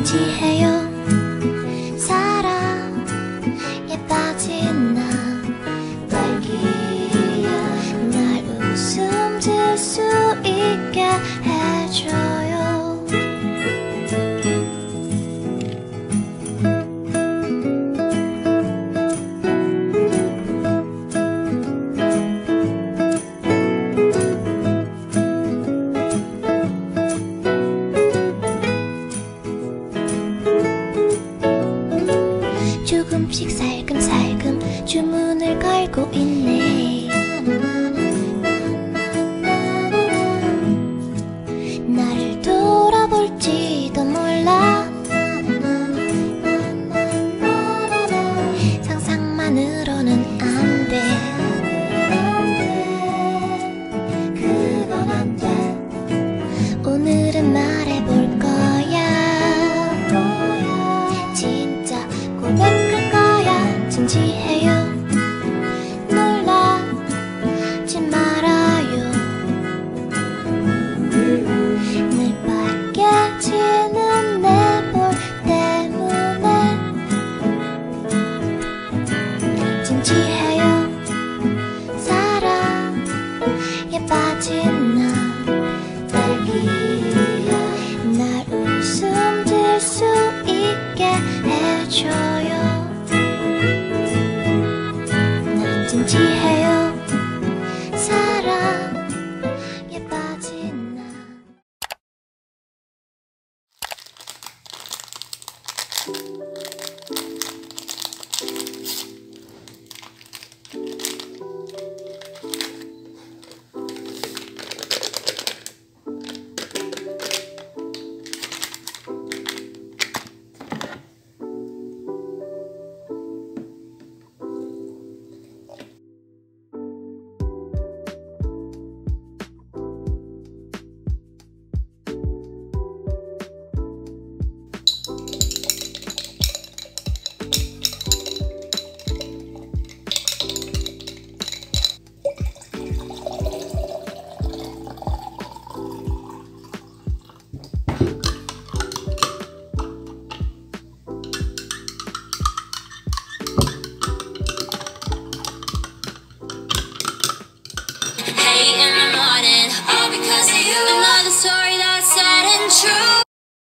진지해요. 사랑에 빠진 나 딸기야. 날 웃음 질 수 있게 해줘요. 조금씩 살금살금 주문을 걸고 있네. 나를 돌아볼지도 몰라. 상상만으로는 안 돼. 그건 안 돼. 오늘은 말해볼 거야. 진짜 고백할 거야. 진지해요. 놀라지 말아요. 늘 빨개지는 내 볼 때문에 진지해요. 사랑에 빠진 나 딸기야. 날 웃음 질 수 있게 해줘요. 난 진지해요. 사랑에 빠진 나. Because of you, another story that's sad and true.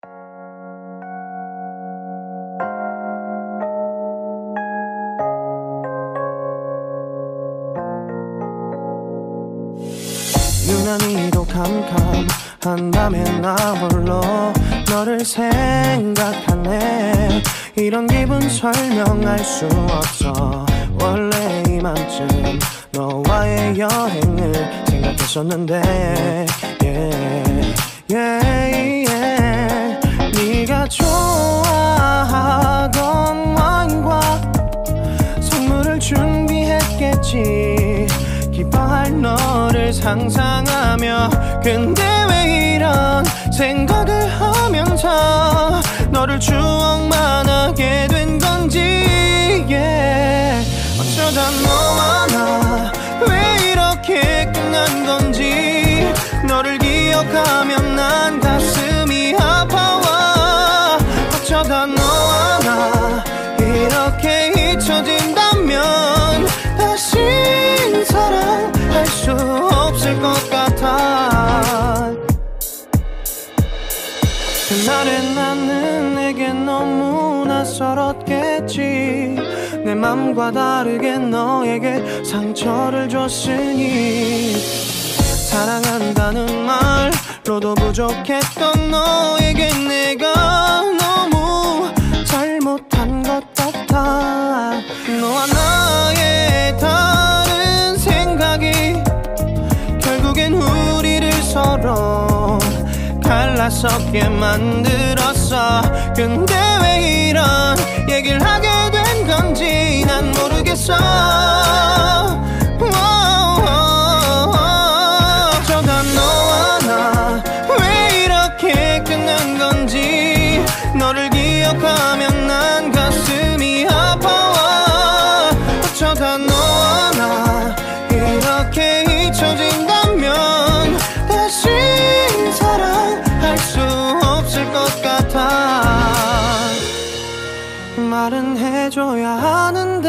유난히도 캄캄한 밤에 나 홀로 너를 생각하네. 이런 기분 설명할 수 없어. 원래 이맘쯤 너와의 여행을 생각했었는데 네가 좋아하던 와인과 선물을 준비했겠지. 기뻐할 너를 상상하며. 근데 왜 이런 생각을 하면서 너를 추억만 하게 된 건지. 어쩌다 너와 나 왜 이렇게 끝난 건지. 너를 기억하면 난 가슴이 아파와. 어쩌다 너와 나 이렇게 잊혀진다면 다시 사랑할 수 없을 것 같아. 그날의 나는 내게 너무 낯설었겠지. 내 맘과 다르게 너에게 상처를 줬으니. 사랑한다는 말로도 부족했던 너에게 내가 너무 잘못한 것 같아. 너와 나의 다른 생각이 결국엔 우리를 서로 갈라서게 만들었어. 근데 왜 이런 얘기를 하게 된 건지 난 모르겠어. 어쩌다 너와 나 왜 이렇게 끝난 건지. 너를 기억하면 난 가슴이 아파와. 어쩌다 너와 나 이렇게 잊혀진다면 다시 사랑할 수 없을 것 같아. 말은 해줘야 하는데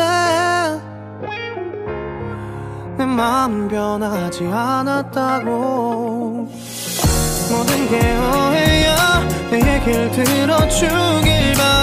내 마음은 변하지 않았다고. 모든 게 오해야 내 얘길 들어주길 바래.